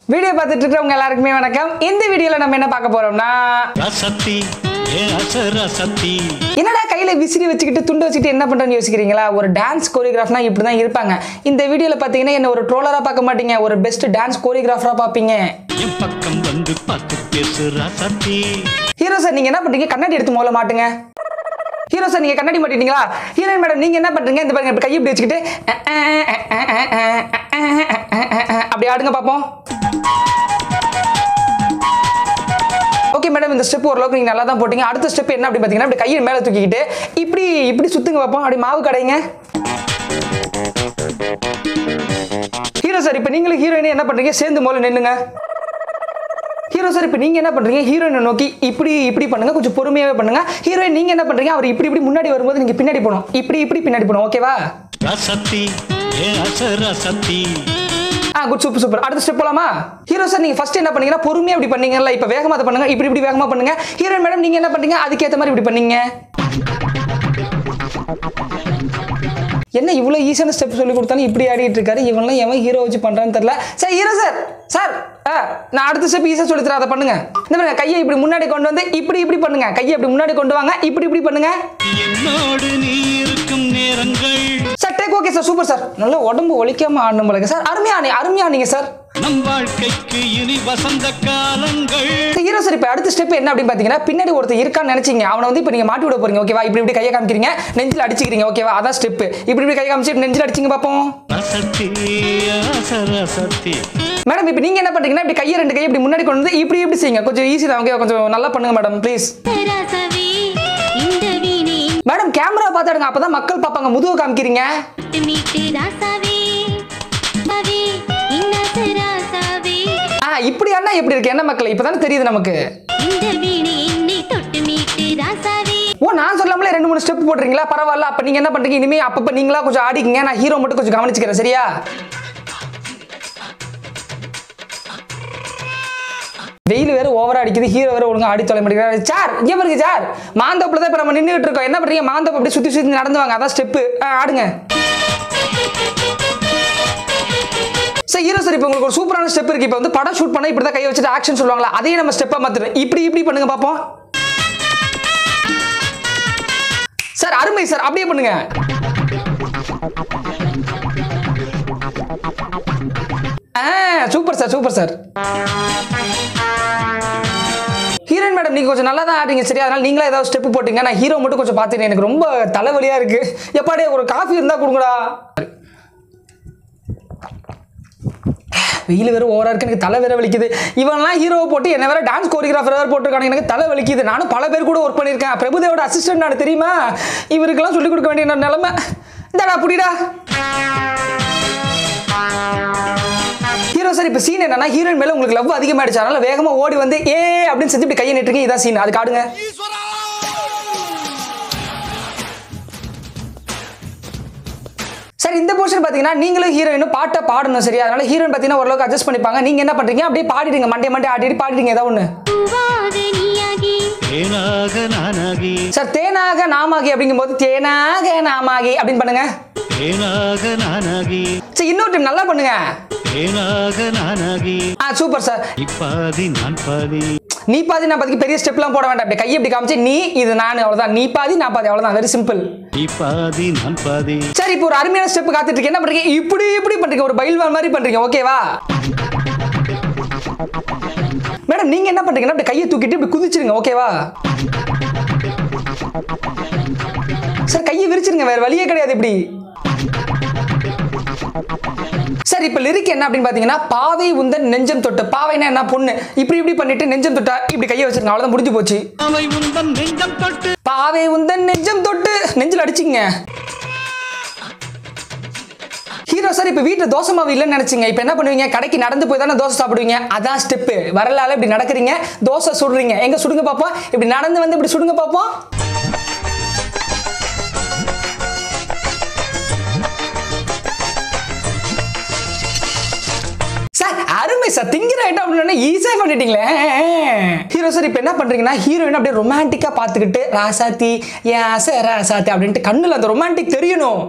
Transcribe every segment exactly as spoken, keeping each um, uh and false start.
Video பார்த்துட்டு இருக்கவங்க எல்லாருக்குமே வணக்கம். இந்த வீடியோல நம்ம என்ன பார்க்க போறோம்னா ரசத்தி ஏ அசரசத்தி. என்னடா கையில விசிறி வச்சுக்கிட்டு துண்டு வச்சுக்கிட்டு என்ன பண்றேன்னு யோசிக்கிறீங்களா? ஒரு டான்ஸ் கோரியோகிராஃப்னா இப்படி தான் இருப்பாங்க. இந்த வீடியோல பாத்தீங்கன்னா என்ன ஒரு ட்ரோலரா பார்க்க மாட்டீங்க, ஒரு பெஸ்ட் டான்ஸ் கோரியோகிராஃபரா பாப்பீங்க. என் பக்கம் வந்து பார்த்து பேசு ரசத்தி. ஹீரோ சார் நீங்க என்ன பண்றீங்க? கண்ணாடி எடுத்து முதல்ல மாட்டுங்க. ஹீரோ சார் நீங்க கண்ணாடி மாட்டிட்டீங்களா? ஹீரோயின் மேடம் நீங்க என்ன பண்றீங்க? இந்த பாருங்க கை இப்படி வச்சுக்கிட்டு அப்படி ஆடுங்க பாப்போம். ஓகே மேடம், இந்த ஸ்டெப் ஓரளவுக்கு நீங்க நல்லா தான் போட்டீங்க. அடுத்த ஸ்டெப் என்ன அப்படி பாத்தீங்கன்னா அப்படி கையை மேல தூக்கிக்கிட்டு இப்படி இப்படி சுத்துங்க பாப்போம். அப்படி மாவு கடைங்க. ஹீரோ சார் இப்போ நீங்களும் ஹீரோயினே என்ன பண்றீங்க? சேர்ந்து முதல்ல நின்னுங்க. ஹீரோ சார் இப்போ நீங்க என்ன பண்றீங்க? ஹீரோயினை நோக்கி இப்படி இப்படி பண்ணுங்க, கொஞ்சம் பொறுமையாவே பண்ணுங்க. ஹீரோயின் நீங்க என்ன பண்றீங்க? அவர் இப்படி இப்படி முன்னாடி வரும்போது நீங்க பின்னாடி போகணும், இப்படி இப்படி பின்னாடி போகணும். ஓகேவா? ரசத்தி ஏ அசரசத்தி. ஆ குட், சூப்பர் சூப்பர். அடுத்த ஸ்டெப் போலாமா? ஹீரோ சார் நீங்க ஃபர்ஸ்ட் என்ன பண்ணீங்கன்னா பொறுமையா இப்படி பண்ணீங்கல்ல, இப்போ வேகமா அதை பண்ணுங்க, இப்படி இப்படி வேகமா பண்ணுங்க. ஹீரோயின் மேடம் நீங்க என்ன பண்றீங்க? அதுக்கேற்ற மாதிரி இப்படி பண்ணீங்க. என்ன இவ்வளவு ஈஸியான ஸ்டெப் சொல்லி கொடுத்தாலும் இப்படி ஆடிட்டு இருக்காரு இவன்லாம், எவன் ஹீரோ வச்சு பண்றான்னு தெரியல. சார் ஹீரோ சார் சார் நான் அடுத்த ஸ்டெப் ஈஸியா சொல்லி தரேன், அதை பண்ணுங்க. இந்த மாதிரி கையை இப்படி முன்னாடி கொண்டு வந்து இப்படி இப்படி பண்ணுங்க. கையை இப்படி முன்னாடி கொண்டு வாங்க, இப்படி இப்படி பண்ணுங்க. என்னோடு நீ இருக்கும் நேரங்கள். Sir take okay sir, super sir. நல்லா உடம்பு ஒலிக்காம ஆடணும் போல சார். அருமையா அருமையா நீங்க சார். நம் வாழ்க்கைக்கு இனி வசந்த காலங்கள். ஹீரோ சார் இப்போ அடுத்த ஸ்டெப் என்ன அப்படின்னு பாத்தீங்கன்னா பின்னாடி ஒருத்தர் இருக்கான்னு நினைச்சீங்க, அவனை வந்து இப்போ நீங்க மாட்டி விட போறீங்க. ஓகேவா? இப்படி இப்படி கையை காமிக்கிறீங்க, நெஞ்சில் அடிச்சுக்கிறீங்க. ஓகேவா? அதான் ஸ்டெப். இப்படி இப்படி கையை காமிச்சு நெஞ்சில் அடிச்சிங்க பாப்போம். ரசத்தி அசரசத்தி. மேடம் இப்போ நீங்க என்ன பண்றீங்கன்னா இப்படி கையை ரெண்டு கையை இப்படி முன்னாடி கொண்டு வந்து இப்படி இப்படி செய்யுங்க. கொஞ்சம் ஈஸி தான். ஓகே, கொஞ்சம் நல்லா பண்ணுங்க மேடம் ப்ளீஸ். மேடம் கேமரா பார்த்தாடுங்க, அப்பதான் மக்கள் பார்ப்பாங்க. முதுகு காமிக்கிறீங்க. ஆ இப்படி அண்ணா எப்படி இருக்கு என்ன மக்கள்? இப்பதானே தெரியுது நமக்கு. ஓ நான் சொல்லாமலே ரெண்டு மூணு ஸ்டெப் போடுறீங்களா? பரவாயில்ல. அப்ப நீங்க என்ன பண்றீங்க? இனிமே அப்பப்ப நீங்களா கொஞ்சம் ஆடிக்கங்க, நான் ஹீரோ மட்டும் கொஞ்சம் கவனிச்சுக்கிறேன். சரியா? வெயில் வேற ஓவரா அடிக்குது, ஹீரோ வேற ஒழுங்கா ஆடி தொலை மாட்டேங்கிறாரு. சார் இங்க பாருங்க சார், மாந்தோப்புல தான் இப்ப நம்ம நின்றுட்டு இருக்கோம். என்ன பண்றீங்க? மாந்தோப்பு அப்படி சுத்தி சுத்தி நடந்து வாங்க, அதான் ஸ்டெப். ஆடுங்க சார். ஹீரோ சார் இப்போ உங்களுக்கு ஒரு சூப்பரான ஸ்டெப் இருக்கு. இப்போ வந்து படம் ஷூட் பண்ண இப்படி தான் கையை வச்சுட்டு ஆக்ஷன் சொல்லுவாங்களா, அதையே நம்ம ஸ்டெப்பா மாத்துறோம். இப்படி இப்படி பண்ணுங்க பாப்போம். சார் அருமை சார், அப்படியே பண்ணுங்க. Super sir, super sir. Heroine madam நீங்க கொஞ்சம் நல்லா தான் ஆடுறீங்க. சரியா? அதனால நீங்களே ஏதாவது ஸ்டெப் போட்டீங்க, நான் ஹீரோ மட்டும் கொஞ்சம் பார்த்துட்டேன். எனக்கு ரொம்ப தலைவலியா இருக்கு. எப்பாடே ஒரு காஃபி இருந்தா கொடுங்கடா. வெயில் வேற ஓவரா இருக்கு, எனக்கு தலை வேற வலிக்குது. இவன்லாம் ஹீரோவை போட்டு என்ன வேற டான்ஸ் கோரியோகிராஃபர் வேற போட்டுருக்காங்க, எனக்கு தலை வலிக்குது. நானும் பல பேர் கூட ஒர்க் பண்ணியிருக்கேன். பிரபுதேவோட அசிஸ்டன்ட் நான், தெரியுமா? இவருக்கெல்லாம் சொல்லிக் கொடுக்க வேண்டிய நிலைமை. இந்தாடா புடிடா. ஹீரோ சார் இப்போ சீன் என்னன்னா ஹீரோயின் மேல உங்களுக்கு லவ் அதிகமாயிடுச்சு, அதனால வேகமா ஓடி வந்து ஏ அப்படின்னு செஞ்சு இப்படி கையை நிட்டுருக்கீங்க. இதான் சீன், அது காடுங்க. சார் இந்த போர்ஷன் பாத்தீங்கன்னா நீங்களும் ஹீரோயினும் பாட்டை பாடணும். சரியா? அதனால ஹீரோயின் பாத்தீங்கன்னா ஓரளவுக்கு அட்ஜஸ்ட் பண்ணிப்பாங்க. நீங்க என்ன பண்றீங்க? அப்படியே பாடிடுங்க, மண்டே மண்டே ஆடிட்டு பாடிடுங்க ஏதாவது ஒண்ணு. சார் தேனாக நாமாகி அப்படிங்கும்போது தேனாக நாமாகி அப்படின்னு பண்ணுங்க. சரி இன்னொரு டைம் நல்லா பண்ணுங்க. ஆ சூப்பர் சார். நீ பாதி நான் பாதிக்கு பெரிய ஸ்டெப்லாம் போட வேண்டாம். அப்படியே கையை இப்படி காமிச்சு நீ இது நான், அவ்வளவுதான். நீ பாதி நான் பாதி, அவ்வளவுதான். Very simple. சரி இப்போ ஒரு அருமையான ஸ்டெப் காத்துட்டு இருக்கு. என்ன பண்றீங்க? இப்படி இப்படி பண்றீங்க, ஒரு பைல்வான் மாதிரி பண்றீங்க. ஓகேவா? மேடம் நீங்க என்ன பண்றீங்கன்னா அப்படி கையை தூக்கிட்டு இப்படி குதிச்சிருங்க. ஓகேவா? சார் கையை விரிச்சிருங்க, வேற வழியே கிடையாது. இப்படி சார் இப்ப லிரிக் என்ன அப்படின்னு பாத்தீங்கன்னா பாவை உந்தன் நெஞ்சம் தொட்டு. பாவைனா என்ன? பொண்ணு. இப்படி இப்படி பண்ணிட்டு நெஞ்சம் தொட்டா இப்படி கையை வச்சிருங்க, அவ்வளவுதான், முடிஞ்சு போச்சு. பாவை உந்தன் நெஞ்சம் தொட்டு நெஞ்சில் அடிச்சிங்க. ஹீரோ சார் இப்ப வீட்டுல தோசை மாவு இல்லைன்னு நினைச்சீங்க, இப்ப என்ன பண்ணுவீங்க? கடைக்கு நடந்து போய் தானே தோசை சாப்பிடுவீங்க. அதான் ஸ்டெப். வரலால இப்படி நடக்கிறீங்க, தோசை சுடுறீங்க. எங்க சுடுங்க பாப்போம். இப்படி நடந்து வந்து இப்படி சுடுங்க பாப்போம். அருமை சார் திங்கிற ஐட்டம் அப்படின்னு ஈஸியா பண்ணிட்டீங்களே ஹீரோ சார். இப்போ என்ன பண்றீங்கன்னா ஹீரோயின் அப்படியே ரொமான்டிக்கா பாத்துக்கிட்டு ராசாத்தி ஏன் ஆசை ராசாத்தி அப்படின்ட்டு கண்ணுல அந்த ரொமான்டிக் தெரியணும்.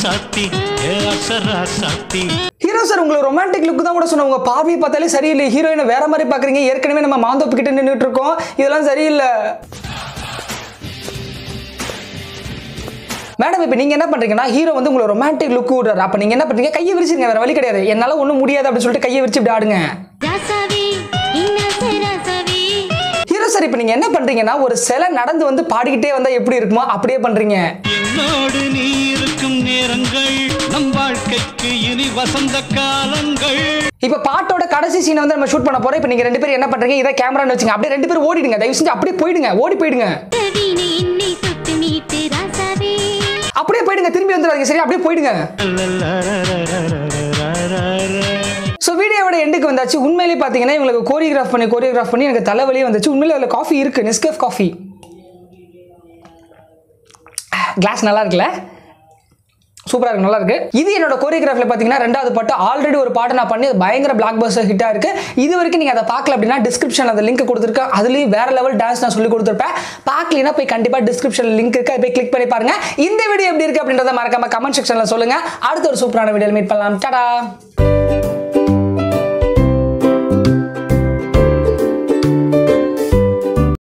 ஹீரோ சார் உங்களுக்கு ரொமான்டிக் லுக் தான் கூட சொன்ன, உங்க பார்வையை பார்த்தாலே சரியில்லை, ஹீரோயினை வேற மாதிரி பாக்குறீங்க, ஏற்கனவே நம்ம மாந்தோப்பு கிட்ட நின்றுட்டு இருக்கோம், இதெல்லாம் சரியில்லை. மேடம் இப்போ நீங்க என்ன பண்றீங்கன்னா ஹீரோ வந்து உங்களுக்கு ரொமான்டிக் லுக் விடுறாரு, அப்ப நீங்க என்ன பண்றீங்க கையை விரிச்சிருங்க, வேற வழி கிடையாது, என்னால ஒண்ணும் முடியாது அப்படின்னு சொல்லிட்டு கையை விரிச்சு இப்படி ஆடுங்க. ஹீரோ சார் இப்போ நீங்க என்ன பண்றீங்கன்னா ஒரு சிலை நடந்து வந்து பாடிக்கிட்டே வந்தா எப்படி இருக்குமோ அப்படியே பண்றீங்க. என்னோடு நீ இருக்கும் நேரங்கள் நம் வாழ்க்கைக்கு இனி வசந்த காலங்கள். இப்ப பாட்டோட கடைசி சீனை வந்து நம்ம ஷூட் பண்ண போறோம். இப்போ நீங்க ரெண்டு பேரும் என்ன பண்றீங்க, இதை கேமரான்னு வச்சுங்க, அப்படியே ரெண்டு பேரும் ஓடிடுங்க, தயவு செஞ்சு அப்படியே போயிடுங்க, ஓடி போயிடுங்க, அப்படியே போயிடுங்க, திரும்பி வந்துடாதீங்க சரியா, அப்படியே போயிடுங்க. ஸோ வீடியோவோட எண்டுக்கு வந்தாச்சு. உண்மையிலேயே பார்த்தீங்கன்னா இவங்களுக்கு கோரியோகிராஃப் பண்ணி கோரியோகிராஃப் பண்ணி எனக்கு தலைவலியே வந்துச்சு. உண்மையிலே அதில் காஃபி இருக்கு, நெஸ்கேஃப் காஃபி கிளாஸ் நல்லா இருக்குல்ல, சூப்பராக இருக்கு, நல்லா இருக்கு. இது என்னோட கோரியோகிராஃபில் பார்த்தீங்கன்னா ரெண்டாவது பாட்டு. ஆல்ரெடி ஒரு பாட்டு நான் பண்ணி பயங்கர பிளாக் பஸ்டர் ஹிட்டாக இருக்கு. இது வரைக்கும் நீங்கள் அதை பார்க்கல அப்படின்னா டிஸ்கிரிப்ஷன் அந்த லிங்க் கொடுத்துருக்கேன், அதுலேயும் வேற லெவல் டான்ஸ் நான் சொல்லி கொடுத்துருப்பேன். பார்க்கலனா போய் கண்டிப்பாக டிஸ்கிரிப்ஷன் லிங்க் இருக்கு, போய் கிளிக் பண்ணி பாருங்க. இந்த வீடியோ எப்படி இருக்கு அப்படின்றத மறக்காம கமெண்ட் செக்ஷனில் சொல்லுங்க. அடுத்த ஒரு சூப்பரான வீடியோவில் மீட் பண்ணலாம். டாடா.